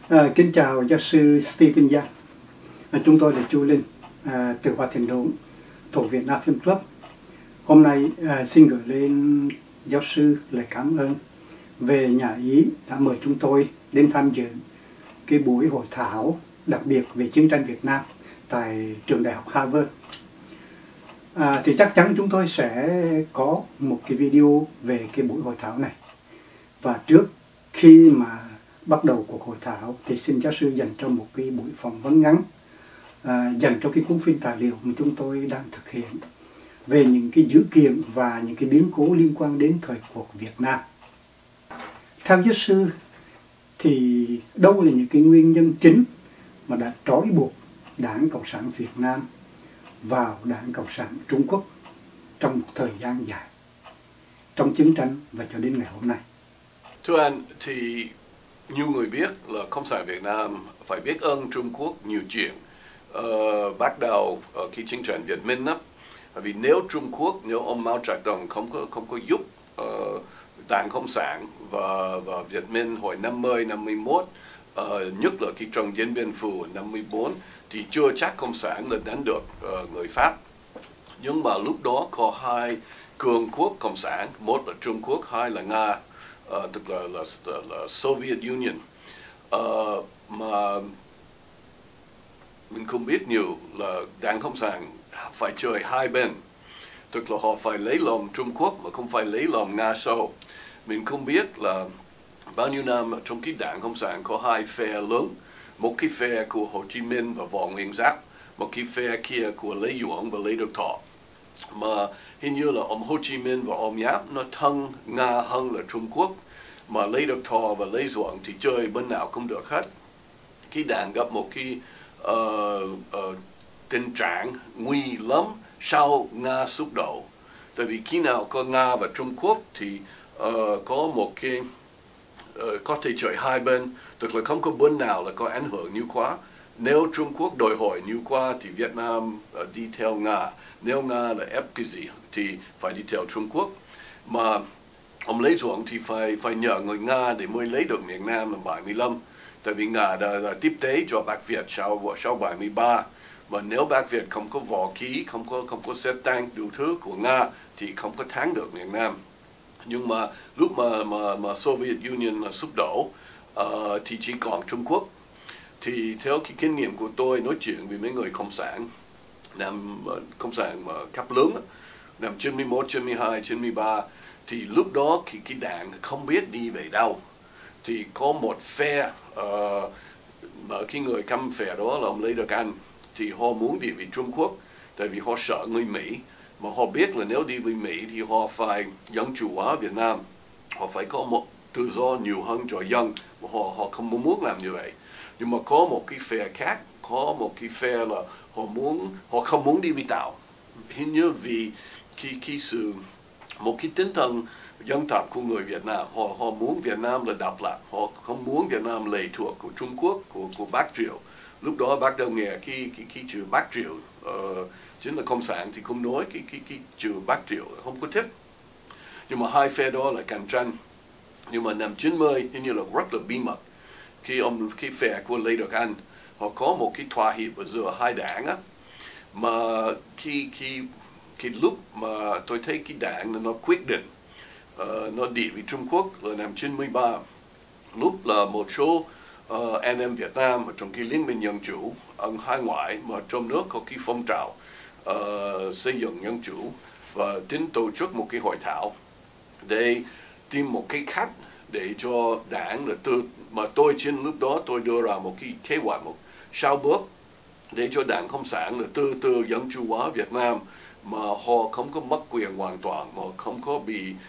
Kính chào giáo sư Stephen Giang. Chúng tôi là Chu Linh từ Hoa Thiền Đốn thuộc Vietnam Film Club. Hôm nay xin gửi lên giáo sư lời cảm ơn về nhà Ý đã mời chúng tôi đến tham dự cái buổi hội thảo đặc biệt về chiến tranh Việt Nam tại trường đại học Harvard. Thì chắc chắn chúng tôi sẽ có một cái video về cái buổi hội thảo này. Và trước khi mà bắt đầu cuộc hội thảo thì xin giáo sư dành cho một cái buổi phỏng vấn ngắn dành cho cái cuốn phim tài liệu mà chúng tôi đang thực hiện về những cái dữ kiện và những cái biến cố liên quan đến thời cuộc Việt Nam. Theo giáo sư thì đâu là những cái nguyên nhân chính mà đã trói buộc Đảng Cộng sản Việt Nam vào Đảng Cộng sản Trung Quốc trong một thời gian dài, trong chiến tranh và cho đến ngày hôm nay? Thưa anh, thì nhiều người biết là Cộng sản Việt Nam phải biết ơn Trung Quốc nhiều chuyện. Bắt đầu khi chiến tranh Việt Minh á, vì nếu Trung Quốc, nếu ông Mao Trạch Đông không có giúp Đảng Cộng sản và Việt Minh hồi 50, 51, nhất là khi trong Điện Biên Phủ 54, thì chưa chắc Cộng sản là đánh được người Pháp. Nhưng mà lúc đó có hai cường quốc Cộng sản, một là Trung Quốc, hai là Nga, tức là Soviet Union, mà mình không biết nhiều là Đảng Cộng sản phải chơi hai bên, tức là họ phải lấy lòng Trung Quốc mà không phải lấy lòng Nga sau. Mình không biết là bao nhiêu năm trong cái Đảng Cộng sản có hai phe lớn, một cái phe của Hồ Chí Minh và Võ Nguyên Giáp, một cái phe kia của Lê Duẩn và Lê Đức Thọ. Mà hình như là ông Hồ Chí Minh và ông Giáp nó thân Nga hơn là Trung Quốc, mà Lê Đức Thọ và Lê Duẩn thì chơi bên nào cũng được hết. Cái đảng gặp một cái tình trạng nguy lắm sau Nga sụp đổ. Tại vì khi nào có Nga và Trung Quốc thì có một cái có thể chơi hai bên, tức là không có bên nào là có ảnh hưởng nhiều quá. Nếu Trung Quốc đòi hỏi nhiều quá thì Việt Nam đi theo Nga, nếu Nga là ép cái gì thì phải đi theo Trung Quốc. Mà ông Lê Duẩn thì phải nhờ người Nga để mới lấy được miền Nam năm 75. Tại vì Nga đã tiếp tế cho Bắc Việt sau 73. Mà nếu Bắc Việt không có võ khí, không có xe tăng đủ thứ của Nga thì không có thắng được miền Nam. Nhưng mà lúc mà Soviet Union sụp đổ thì chỉ còn Trung Quốc. Thì theo cái kinh nghiệm của tôi nói chuyện với mấy người Cộng sản, Cộng sản cấp lớn, năm 91, 92, 93, thì lúc đó cái đảng không biết đi về đâu. Thì có một phe, mà cái người cầm phe đó là ông Lê Đức Anh, thì họ muốn đi về Trung Quốc, tại vì họ sợ người Mỹ. Mà họ biết là nếu đi với Mỹ thì họ phải dân chủ hóa Việt Nam, họ phải có một tự do nhiều hơn cho dân, mà họ không muốn làm như vậy. Nhưng mà có một cái phe khác, có một cái phe là họ không muốn đi với Tàu. Hình như vì một cái tinh thần dân tộc của người Việt Nam, họ muốn Việt Nam là độc lập, họ không muốn Việt Nam lệ thuộc của Trung Quốc, của Bắc Triều. Lúc đó bắt đầu nghe cái chữ Bắc Triều, chính là Cộng sản thì không nói cái chữ Bắc Triều, không có thích. Nhưng mà hai phe đó là cạnh tranh. Nhưng mà năm 90 hình như là rất là bí mật. Khi phe của Lê Đức Anh, họ có một cái thỏa hiệp ở giữa hai đảng á. Mà khi lúc mà tôi thấy cái đảng nó quyết định nó đi với Trung Quốc là năm 93, lúc là một số anh em Việt Nam ở trong cái Liên minh Dân Chủ ở hải ngoại, mà trong nước có cái phong trào xây dựng dân chủ, và tính tổ chức một cái hội thảo để tìm một cái cách để cho đảng là mà tôi trên lúc đó tôi đưa ra một cái kế hoạch, một 6 bước để cho Đảng Cộng sản là từ dân chủ hóa Việt Nam mà họ không có mất quyền hoàn toàn, mà không có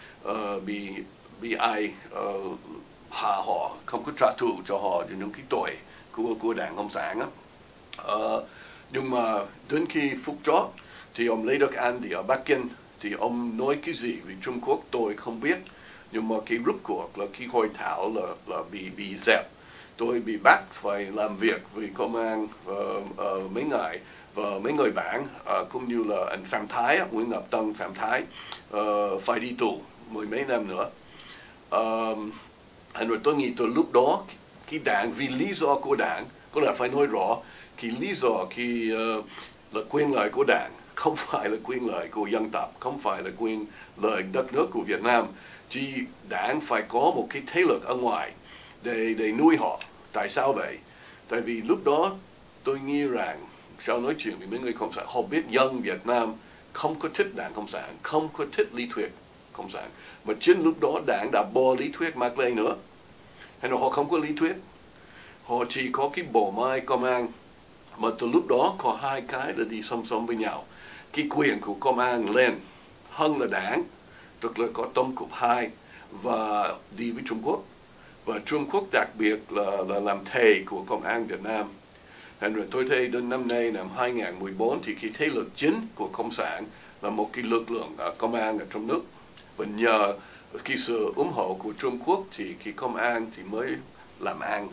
bị ai hạ họ, không có trả thù cho họ những cái tội của Đảng Cộng sản á. Nhưng mà đến khi phút chót thì ông Lê Đức Anh thì ở Bắc Kinh, thì ông nói cái gì về Trung Quốc tôi không biết. Nhưng mà cái rút cuộc là cái hội thảo là bị dẹp. Tôi bị bắt phải làm việc với công an mấy ngày, và mấy người bạn cũng như là anh Phạm Thái, Nguyễn Ngọc Tân, Phạm Thái phải đi tù 10 mấy năm nữa. Rồi tôi nghĩ từ lúc đó cái đảng vì lý do của đảng, có lẽ phải nói rõ cái lý do là quyền lợi của đảng, không phải là quyền lợi của dân tộc, không phải là quyền lợi đất nước của Việt Nam. Chỉ đảng phải có một cái thế lực ở ngoài để nuôi họ. Tại sao vậy? Tại vì lúc đó tôi nghĩ rằng sau nói chuyện với mấy người cộng sản, họ biết dân Việt Nam không có thích đảng cộng sản, không có thích lý thuyết cộng sản, mà chính lúc đó đảng đã bỏ lý thuyết Mác Lê nữa. Hay là họ không có lý thuyết, họ chỉ có cái bộ máy công an, mà từ lúc đó có hai cái là đi song song với nhau. Cái quyền của công an lên hơn là đảng, tức là có Tổng cục 2 và đi với Trung Quốc, và Trung Quốc đặc biệt là làm thầy của công an Việt Nam. Thành rồi tôi thấy đến năm nay, năm 2014, thì cái thế lực chính của Cộng sản là một cái lực lượng công an ở trong nước. Và nhờ cái sự ủng hộ của Trung Quốc thì cái công an thì mới làm ăn.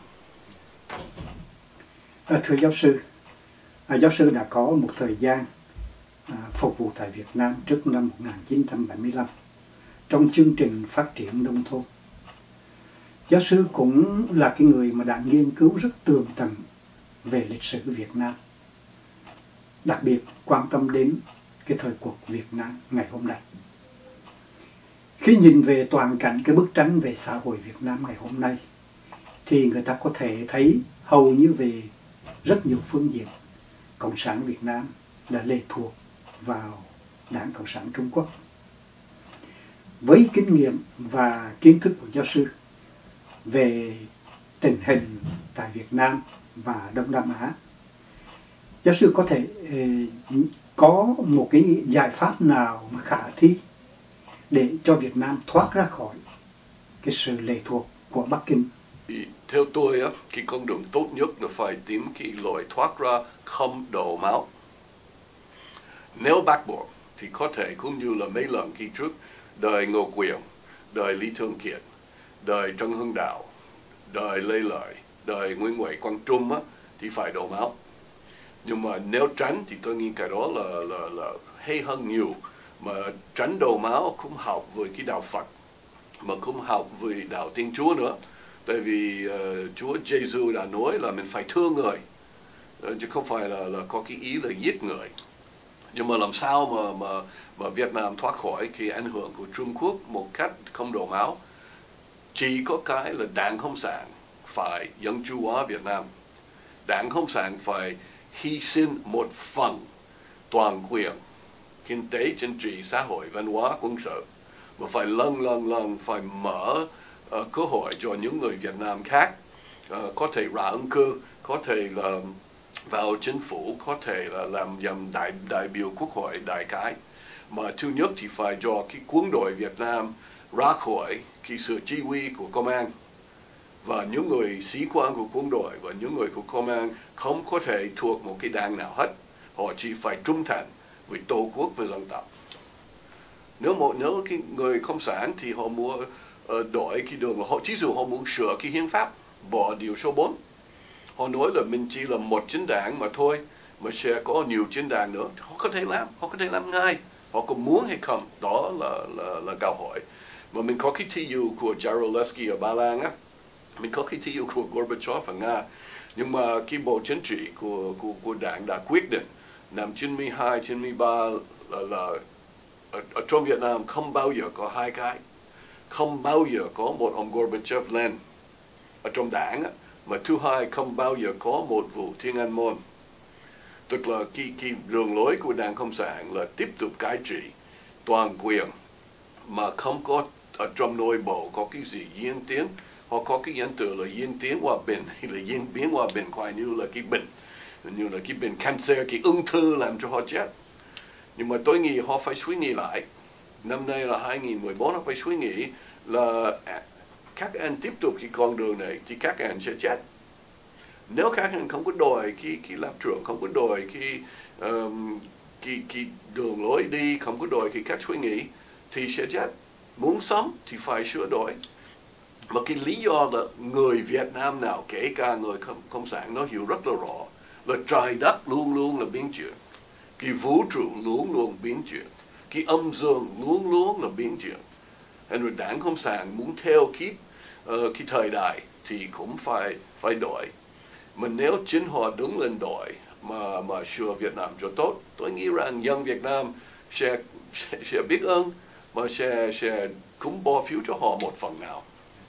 Thưa giáo sư đã có một thời gian phục vụ tại Việt Nam trước năm 1975 trong chương trình phát triển nông thôn. Giáo sư cũng là cái người mà đã nghiên cứu rất tường tận về lịch sử Việt Nam, đặc biệt quan tâm đến cái thời cuộc Việt Nam ngày hôm nay. Khi nhìn về toàn cảnh cái bức tranh về xã hội Việt Nam ngày hôm nay, thì người ta có thể thấy hầu như về rất nhiều phương diện, Cộng sản Việt Nam là lệ thuộc vào Đảng Cộng sản Trung Quốc. Với kinh nghiệm và kiến thức của giáo sư về tình hình tại Việt Nam và Đông Nam Á, giáo sư có thể có một cái giải pháp nào mà khả thi để cho Việt Nam thoát ra khỏi cái sự lệ thuộc của Bắc Kinh? Theo tôi, cái con đường tốt nhất là phải tìm cái lối thoát ra không đổ máu. Nếu bác bỏ thì có thể cũng như là mấy lần kỳ trước, đời Ngô Quyền, đời Lý Thường Kiệt, đời Trần Hưng Đạo, đời Lê Lợi, đời Nguyễn Huệ Quang Trung thì phải đổ máu. Nhưng mà nếu tránh thì tôi nghĩ cái đó là hay hơn nhiều. Mà tránh đổ máu cũng học với cái đạo Phật, mà cũng học với đạo Thiên Chúa nữa. Tại vì Chúa Giêsu đã nói là mình phải thương người, chứ không phải là có cái ý là giết người. Nhưng mà làm sao mà Việt Nam thoát khỏi cái ảnh hưởng của Trung Quốc một cách không đổ máu? Chỉ có cái là Đảng Cộng sản phải dân chủ hóa Việt Nam. Đảng Cộng sản phải hy sinh một phần toàn quyền kinh tế, chính trị, xã hội, văn hóa, quân sự, mà phải lần phải mở cơ hội cho những người Việt Nam khác có thể ra ứng cử, có thể là vào chính phủ, có thể là làm đại biểu quốc hội đại cái. Mà thứ nhất thì phải cho cái quân đội Việt Nam ra khỏi cái sự chỉ huy của công an, và những người sĩ quan của quân đội và những người của công an không có thể thuộc một cái đảng nào hết. Họ chỉ phải trung thành với tổ quốc và dân tộc. Nếu cái người cộng sản thì họ muốn đổi cái đường, thí dụ họ muốn sửa cái hiến pháp, bỏ điều số 4. Họ nói là mình chỉ là một chính đảng mà thôi, mà sẽ có nhiều chính đảng nữa. Họ có thể làm ngay. Họ có muốn hay không, đó là câu hỏi. Mà mình có cái thí dụ của Jaruzelski ở Ba Lan á, mình có cái thí dụ của Gorbachev ở Nga. Nhưng mà cái bộ chính trị của đảng đã quyết định năm 92, 93 là ở trong Việt Nam không bao giờ có hai cái. Không bao giờ có một ông Gorbachev lên ở trong đảng, mà thứ hai không bao giờ có một vụ Thiên An Môn. Tức là cái đường lối của Đảng Cộng sản là tiếp tục cai trị toàn quyền, mà không có ở trong nội bộ có cái gì diễn tiến. Họ có cái hiện tượng là diễn tiến hòa bình, hay là diễn biến hòa bình coi như là cái bệnh cancer, cái ung thư làm cho họ chết. Nhưng mà tôi nghĩ họ phải suy nghĩ lại. Năm nay là 2014, họ phải suy nghĩ là các anh tiếp tục cái con đường này thì các anh sẽ chết. Nếu các anh không có đòi cái lập trường, không có đòi cái đường lối đi, không có đòi cái cách suy nghĩ thì sẽ chết. Muốn sống thì phải sửa đổi. Mà cái lý do là người Việt Nam nào, kể cả người cộng sản, nó hiểu rất là rõ là trời đất luôn luôn là biến chuyển, cái vũ trụ luôn luôn biến chuyển, cái âm dương luôn luôn là biến chuyển. Rồi Đảng Cộng sản muốn theo cái thời đại thì cũng phải đổi. Mà nếu chính họ đứng lên đổi mà sửa Việt Nam cho tốt, tôi nghĩ rằng dân Việt Nam sẽ biết ơn và sẽ cũng bỏ phiếu cho họ một phần nào.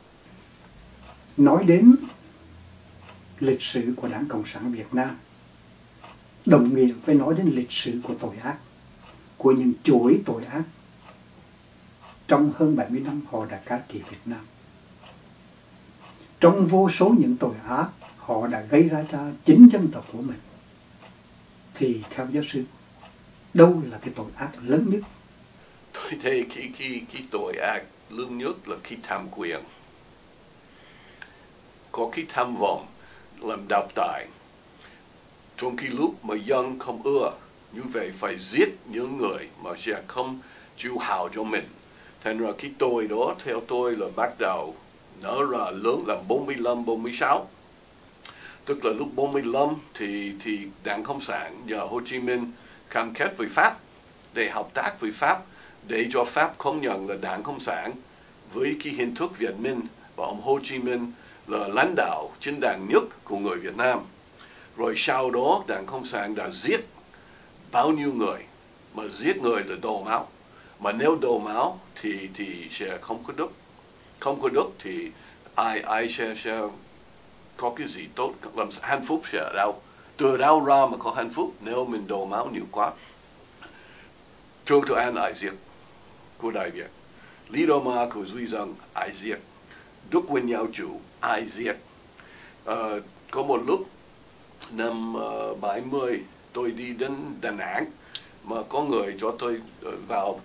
Nói đến lịch sử của Đảng Cộng sản Việt Nam đồng nghĩa với nói đến lịch sử của tội ác, của những chuỗi tội ác trong hơn 70 năm họ đã cai trị Việt Nam. Trong vô số những tội ác họ đã gây ra cho chính dân tộc của mình, thì theo giáo sư, đâu là cái tội ác lớn nhất? Tôi thấy cái tội ác lớn nhất là khi tham quyền, có khi tham vọng, làm đạp tài. Trong khi lúc mà dân không ưa, như vậy phải giết những người mà sẽ không chịu hào cho mình. Thành ra cái tội đó theo tôi là bắt đầu nở ra lớn là 45-46. Tức là lúc 45 thì Đảng Cộng sản nhờ Hồ Chí Minh cam kết với Pháp để hợp tác với Pháp, để cho Pháp công nhận là Đảng Cộng sản với cái hình thức Việt Minh và ông Hồ Chí Minh là lãnh đạo chính đảng nhất của người Việt Nam. Rồi sau đó Đảng Cộng sản đã giết bao nhiêu người, mà giết người là đổ máu. Mà nếu đổ máu thì sẽ không có đức. Không có đức thì ai sẽ có cái gì tốt, làm hạnh phúc sẽ ở đâu. Từ đâu ra mà có hạnh phúc nếu mình đổ máu nhiều quá. Trương Thừa An ai giết của Đại Việt, Lý Đô Ma của Duy Dân ai giết, Đức Quỳnh Nhạo Chủ ai giết. Có một lúc năm 70 tôi đi đến Đà Nẵng mà có người cho tôi vào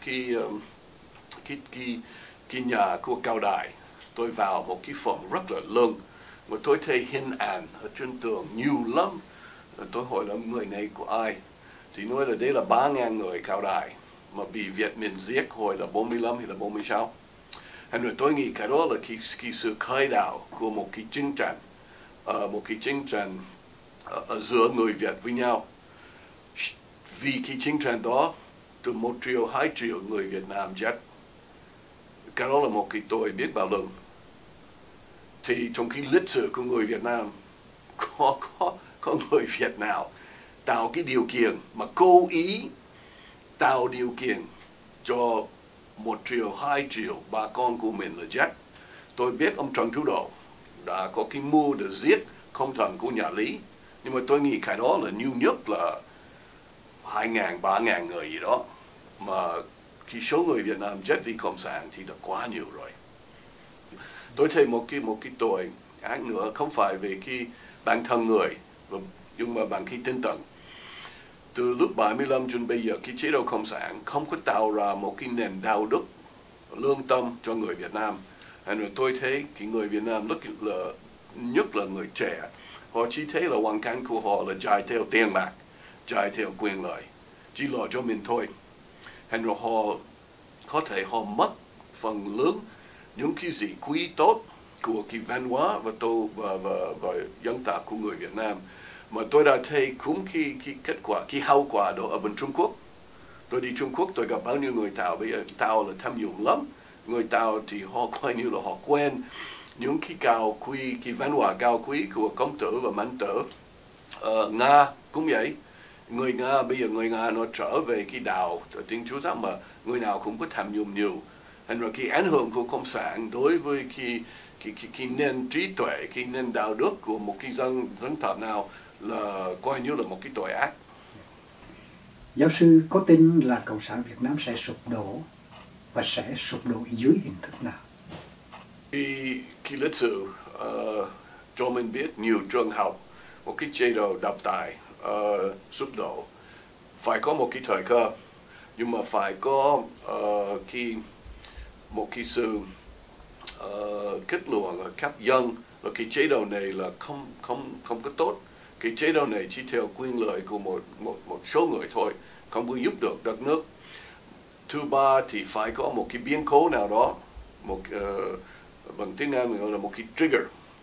cái nhà của Cao Đài. Tôi vào một cái phòng rất là lớn mà tôi thấy hình ảnh ở trên tường nhiều lắm. Tôi hỏi là người này của ai, thì nói là đây là 3.000 người Cao Đài mà bị Việt Minh giết hồi là 45 hay là 46. Thành rồi tôi nghĩ cái đó là cái sự khởi đầu của một cái chiến tranh ở giữa người Việt với nhau. Vì cái chiến tranh đó từ 1 triệu 2 triệu người Việt Nam chết. Cái đó là một cái tội biết bao lần. Thì trong cái lịch sử của người Việt Nam có người Việt nào tạo cái điều kiện mà cố ý tạo điều kiện cho 1 triệu 2 triệu bà con của mình là chết. Tôi biết ông Trần Thủ Độ đã có cái mưu để giết công thần của nhà Lý, nhưng mà tôi nghĩ cái đó là nhiều nhất là 2.000, 3.000 người gì đó, mà khi số người Việt Nam chết vì Cộng sản thì đã quá nhiều rồi. Tôi thấy một cái tội ác nữa không phải về cái bản thân người, nhưng mà bằng cái tinh thần. Từ lúc 75 đến bây giờ, cái chế độ Cộng sản không có tạo ra một cái nền đạo đức lương tâm cho người Việt Nam. Rồi tôi thấy cái người Việt Nam nhất là người trẻ, họ chỉ thấy là hoàn cảnh của họ là chạy theo tiền bạc, chạy theo quyền lợi, chỉ lo cho mình thôi. Rồi họ có thể họ mất phần lớn những cái gì quý tốt của cái văn hóa và dân tộc của người Việt Nam. Mà tôi đã thấy cũng cái kết quả, cái hậu quả đó ở bên Trung Quốc. Tôi đi Trung Quốc tôi gặp bao nhiêu người Tàu, bây giờ Tàu là tham nhũng lắm. Người Tàu thì họ coi như là họ quen những cái cao quý, cái văn hóa cao quý của công tử và mãn tử. Nga cũng vậy. Người Nga bây giờ người Nga nó trở về cái đạo Thiên Chúa giáo mà người nào cũng có tham nhũng nhiều. Thành rồi cái ảnh hưởng của Cộng sản đối với cái nền trí tuệ, cái nền đạo đức của một cái dân tộc nào là coi như là một cái tội ác. Giáo sư có tin là Cộng sản Việt Nam sẽ sụp đổ và sẽ sụp đổ dưới hình thức nào? Cái lịch sử cho mình biết nhiều trường học một cái chế độ độc tài sụp đổ phải có một cái thời cơ, nhưng mà phải có một cái sự kết luận ở các dân là cái chế độ này là không có tốt. Cái chế độ này chỉ theo quyền lợi của một số người thôi, không có giúp được đất nước. Thứ ba thì phải có một cái biến cố nào đó, bằng tiếng Anh mình gọi là một cái trigger,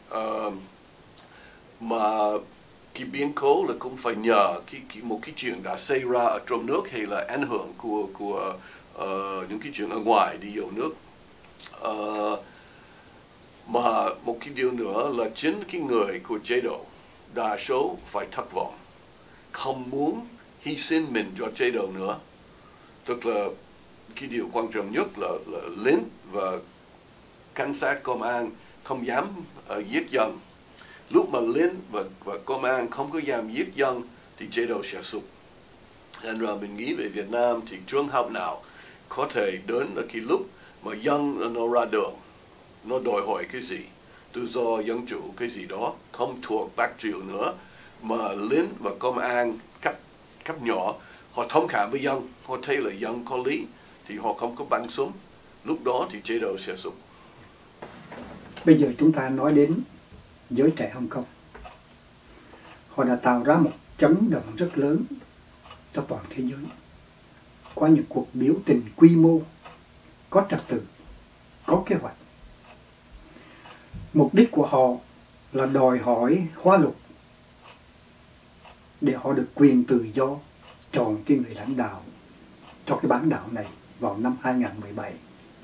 mà cái biến cố là cũng phải nhờ một cái chuyện đã xảy ra ở trong nước hay là ảnh hưởng của những cái chuyện ở ngoài đi vào nước. Mà một cái điều nữa là chính cái người của chế độ đa số phải thất vọng, không muốn hy sinh mình cho chế độ nữa. Tức là cái điều quan trọng nhất là lính và cảnh sát công an không dám giết dân. Lúc mà lính và công an không có dám giết dân thì chế độ sẽ sụp. Nên là mình nghĩ về Việt Nam thì trường hợp nào có thể đến là cái lúc mà dân nó ra đường, nó đòi hỏi cái gì, tự do dân chủ cái gì đó, không thuộc bác Triệu nữa, mà lính và công an cấp nhỏ họ thông cảm với dân, họ thấy là dân có lý thì họ không có bắn súng. Lúc đó thì chế độ sẽ sụp. Bây giờ chúng ta nói đến giới trẻ Hồng Kông. Họ đã tạo ra một chấn động rất lớn cho toàn thế giới qua những cuộc biểu tình quy mô, có trật tự, có kế hoạch. Mục đích của họ là đòi hỏi hóa luật để họ được quyền tự do chọn cái người lãnh đạo cho cái bán đảo này vào năm 2017.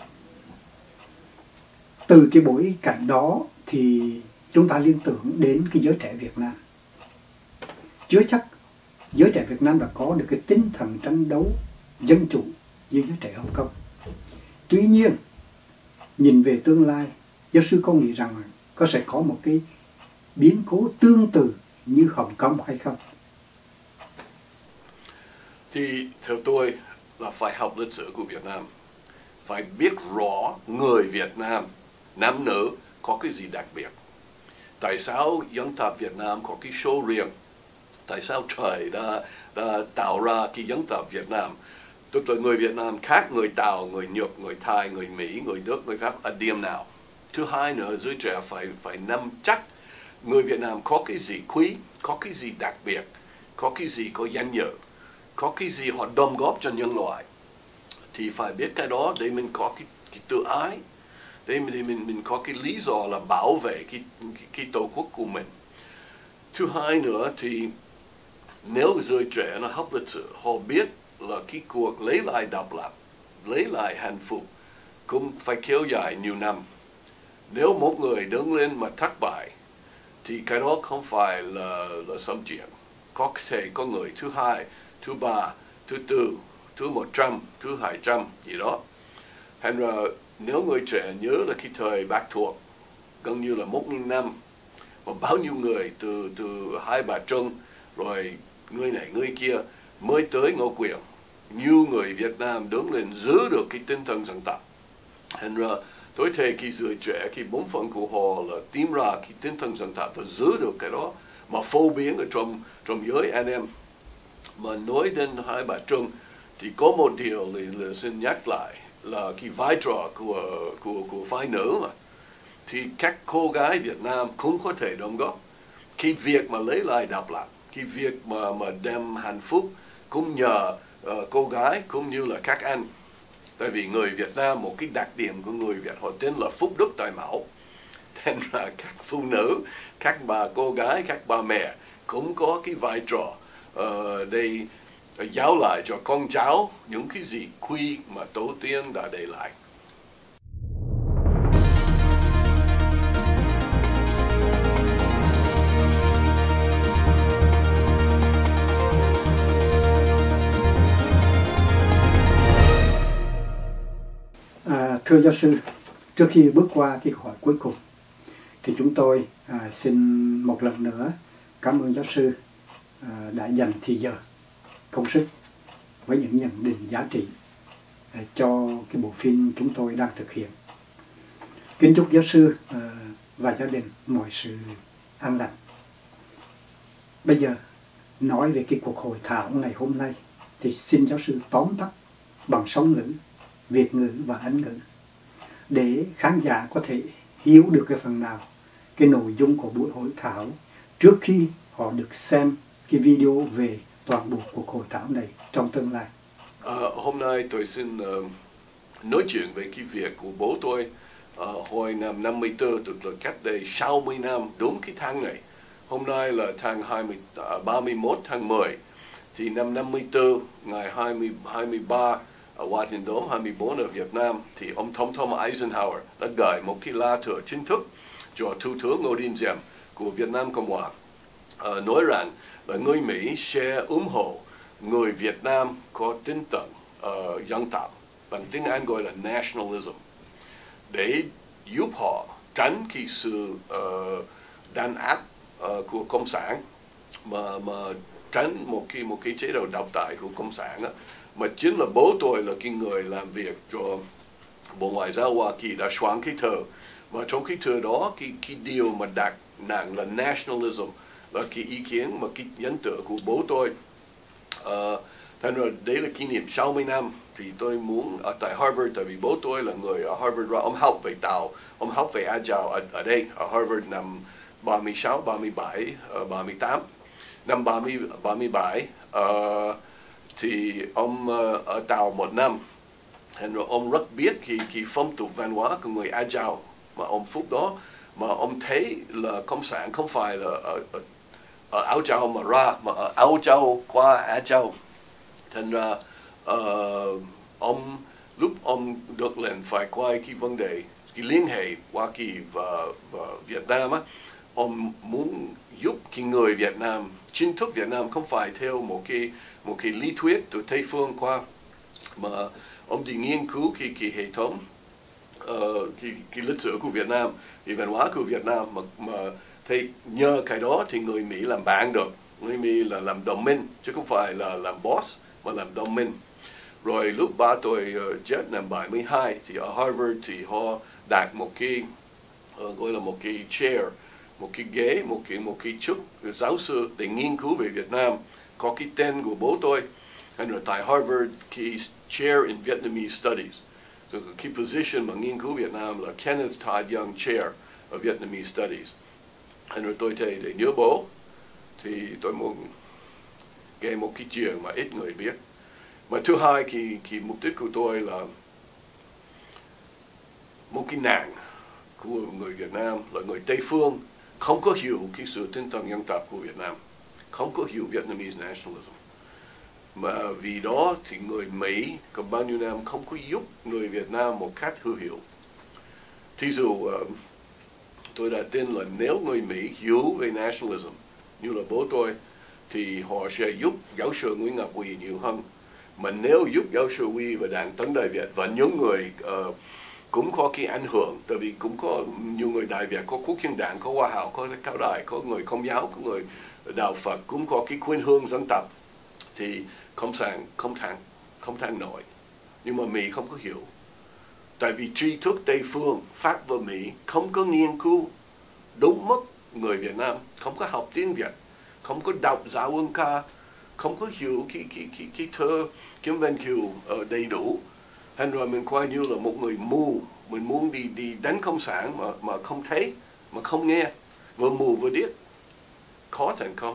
Từ cái bối cảnh đó thì chúng ta liên tưởng đến cái giới trẻ Việt Nam. Chưa chắc giới trẻ Việt Nam đã có được cái tinh thần tranh đấu dân chủ như giới trẻ Hồng Kông. Tuy nhiên, nhìn về tương lai, giáo sư có nghĩ rằng có sẽ có một cái biến cố tương tự như Hồng Kông hay không? Thì theo tôi là phải học lịch sử của Việt Nam, phải biết rõ người Việt Nam, nam nữ có cái gì đặc biệt. Tại sao dân tộc Việt Nam có cái số riêng? Tại sao trời đã tạo ra cái dân tộc Việt Nam? Tức là người Việt Nam khác người Tàu, người Nhật, người Thái, người Mỹ, người Đức, người Pháp ở điểm nào? Thứ hai nữa, giới trẻ phải nắm chắc người Việt Nam có cái gì quý, có cái gì đặc biệt, có cái gì có danh dự, có cái gì họ đóng góp cho nhân loại. Thì phải biết cái đó để mình có cái tự ái, để mình có cái lý do là bảo vệ cái tổ quốc của mình. Thứ hai nữa thì nếu giới trẻ nó học lịch sử, họ biết là cái cuộc lấy lại độc lập, lấy lại hạnh phúc cũng phải kéo dài nhiều năm. Nếu một người đứng lên mà thất bại thì cái đó không phải là xong chuyện. Có thể có người thứ hai, thứ ba, thứ tư, thứ 100, thứ 200 gì đó. Thành ra nếu người trẻ nhớ là cái thời Bắc thuộc gần như là 1.000 năm mà bao nhiêu người từ Hai Bà Trưng rồi người này người kia mới tới Ngô Quyền, nhiều người Việt Nam đứng lên giữ được cái tinh thần dân tộc. Thành ra tôi thấy cái giới trẻ, cái bổn phận của họ là tìm ra cái tinh thần dân tộc và giữ được cái đó mà phổ biến ở trong giới anh em. Mà nói đến Hai Bà Trưng thì có một điều là xin nhắc lại là cái vai trò của phái nữ mà. Thì các cô gái Việt Nam cũng có thể đóng góp. Cái việc mà lấy lại độc lập, cái việc mà đem hạnh phúc cũng nhờ cô gái cũng như là các anh. Tại vì người Việt Nam, một cái đặc điểm của người Việt họ tên là phúc đức tài mẫu. Nên là các phụ nữ, các bà cô gái, các bà mẹ cũng có cái vai trò để giáo lại cho con cháu những cái gì quý mà tổ tiên đã để lại. Thưa giáo sư, trước khi bước qua cái câu hỏi cuối cùng thì chúng tôi xin một lần nữa cảm ơn giáo sư đã dành thời giờ, công sức với những nhận định giá trị cho cái bộ phim chúng tôi đang thực hiện. Kính chúc giáo sư và gia đình mọi sự an lành. Bây giờ nói về cái cuộc hội thảo ngày hôm nay thì xin giáo sư tóm tắt bằng song ngữ, Việt ngữ và Anh ngữ để khán giả có thể hiểu được cái phần nào cái nội dung của buổi hội thảo trước khi họ được xem cái video về toàn bộ cuộc hội thảo này trong tương lai. Hôm nay tôi xin nói chuyện về cái việc của bố tôi hồi năm 54, tức là cách đây 60 năm, đúng cái tháng này. Hôm nay là tháng 31 tháng 10. Thì năm 54, ngày 23 Washington 24 ở Việt Nam thì ông Tổng thống Eisenhower đã gửi một cái lá thư chính thức cho Thủ tướng Ngô Đình Diệm của Việt Nam Cộng hòa, nói rằng là người Mỹ sẽ ủng hộ người Việt Nam có tinh thần dân tộc, bằng tiếng Anh gọi là nationalism, để giúp họ tránh cái sự đàn áp của cộng sản, mà tránh một cái chế độ độc tài của cộng sản đó. Mà chính là bố tôi là cái người làm việc cho Bộ Ngoại giao Hoa Kỳ đã soạn cái thơ, và trong cái thơ đó cái điều mà đặt nặng là nationalism, là cái ý kiến mà cái ấn tượng của bố tôi. Thành ra đấy là kỷ niệm 60 năm thì tôi muốn ở tại Harvard, tại vì bố tôi là người ở Harvard, ông học về Tàu, ông học về Agile ở đây ở Harvard năm 36, 37, 38. Năm 37 thì ông ở Tàu 1 năm, thành ra ông rất biết cái phong tục văn hóa của người Agile, mà ông phúc đó mà ông thấy là cộng sản không phải là ở Agile mà ra, mà ở Agile qua Agile. Thành ra lúc ông được lệnh phải quay cái vấn đề, cái liên hệ Hoa Kỳ và Việt Nam á, ông muốn giúp cái người Việt Nam, chính thức Việt Nam không phải theo một cái lý thuyết từ Tây phương qua, mà ông đi nghiên cứu cái hệ thống cái lịch sử của Việt Nam, cái văn hóa của Việt Nam, mà thì nhờ cái đó thì người Mỹ làm bạn được, người Mỹ là làm đồng minh chứ không phải là làm boss mà làm đồng minh. Rồi lúc ba tôi chết năm 72 thì ở Harvard thì họ đặt một cái gọi là một cái chair, một cái ghế, một cái chức giáo sư để nghiên cứu về Việt Nam, có cái tên của bố tôi. Rồi tại Harvard cái chair in Vietnamese Studies, so cái position mà nghiên cứu Việt Nam là Kenneth Todd Young Chair of Vietnamese Studies. Rồi tôi thấy để nhớ bố thì tôi muốn kể một cái chuyện mà ít người biết. Mà thứ hai, cái mục đích của tôi là một cái nạn của người Việt Nam là người Tây phương không có hiểu cái sự tinh thần dân tộc của Việt Nam, không có hiểu Vietnamese nationalism. Mà vì đó thì người Mỹ có bao nhiêu năm không có giúp người Việt Nam một cách hữu hiệu. Thí dụ tôi đã tin là nếu người Mỹ hiểu về nationalism như là bố tôi thì họ sẽ giúp giáo sư Nguyễn Ngọc Huy nhiều hơn. Mà nếu giúp giáo sư Huy và Đảng Tấn Đại Việt và những người cũng có cái ảnh hưởng, tại vì cũng có nhiều người Đại Việt, có Quốc dân Đảng, có Hoa Hảo, có Cao Đài, có người Công giáo, có người Đạo Phật, cũng có cái khuynh hướng dân tộc, thì cộng sản không thắng nổi. Nhưng mà Mỹ không có hiểu, tại vì tri thức Tây phương Pháp và Mỹ không có nghiên cứu đúng mức người Việt Nam, không có học tiếng Việt, không có đọc giáo ương ca, không có hiểu cái thơ Kiếm Văn Kiều đầy đủ. Thành rồi mình coi như là một người mù, mình muốn đi đánh cộng sản mà không thấy, mà không nghe, vừa mù vừa điếc, khó thành công.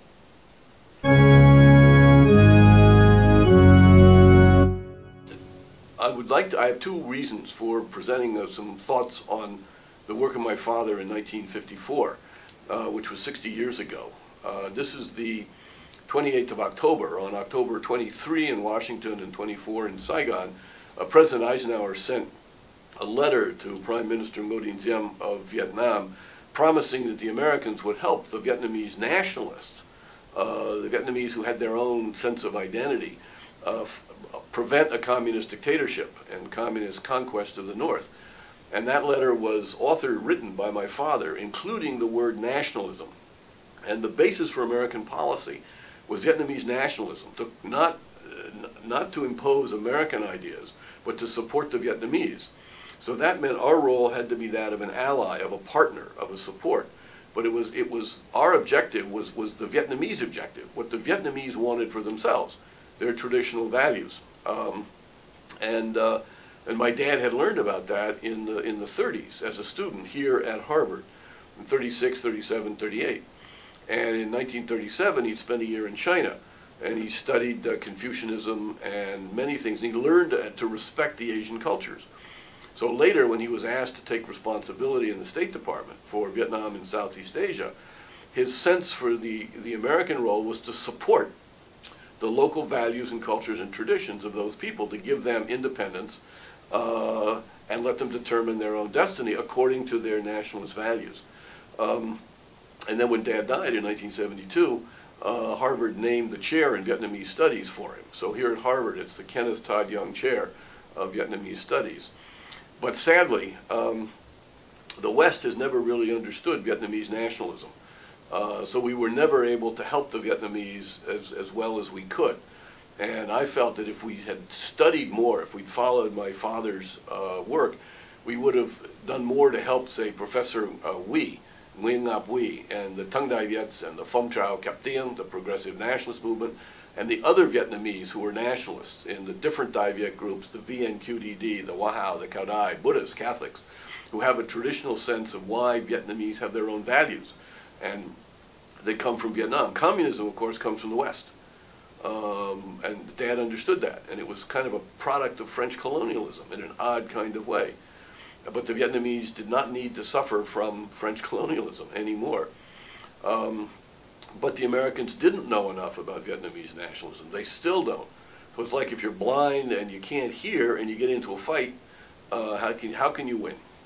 I have two reasons for presenting some thoughts on the work of my father in 1954, which was 60 years ago. This is the 28th of October. On October 23 in Washington and 24 in Saigon, President Eisenhower sent a letter to Prime Minister Ngô Đình Diệm of Vietnam promising that the Americans would help the Vietnamese nationalists, the Vietnamese who had their own sense of identity, prevent a communist dictatorship and communist conquest of the North. And that letter was written by my father, including the word nationalism. And the basis for American policy was Vietnamese nationalism, not to impose American ideas, but to support the Vietnamese. So that meant our role had to be that of an ally, of a partner, of a support. But it was our objective was the Vietnamese objective, what the Vietnamese wanted for themselves, their traditional values. And my dad had learned about that in the 30s as a student here at Harvard, in 36, 37, 38. And in 1937, he'd spent a year in China, and he studied Confucianism and many things. And he learned to respect the Asian cultures. So later, when he was asked to take responsibility in the State Department for Vietnam and Southeast Asia, his sense for the American role was to support the local values and cultures and traditions of those people, to give them independence and let them determine their own destiny according to their nationalist values. And then when Dad died in 1972, Harvard named the chair in Vietnamese Studies for him. So here at Harvard, it's the Kenneth Todd Young Chair of Vietnamese Studies. But sadly, the West has never really understood Vietnamese nationalism. So we were never able to help the Vietnamese as well as we could. And I felt that if we had studied more, if we'd followed my father's work, we would have done more to help, say, Professor Nguyen Ngap Huy, and the Tung Dai Viets, and the Phom Trao Kap Tien, the progressive nationalist movement, and the other Vietnamese who were nationalists in the different Dai Viet groups, the VNQDD, the Wahao, the Cao Dai, Buddhists, Catholics, who have a traditional sense of why Vietnamese have their own values. And they come from Vietnam. Communism, of course, comes from the West. And Dad understood that. And it was kind of a product of French colonialism in an odd kind of way. But the Vietnamese did not need to suffer from French colonialism anymore. But the Americans didn't know enough about Vietnamese nationalism. They still don't. So it's like if you're blind and you can't hear and you get into a fight, how can you win?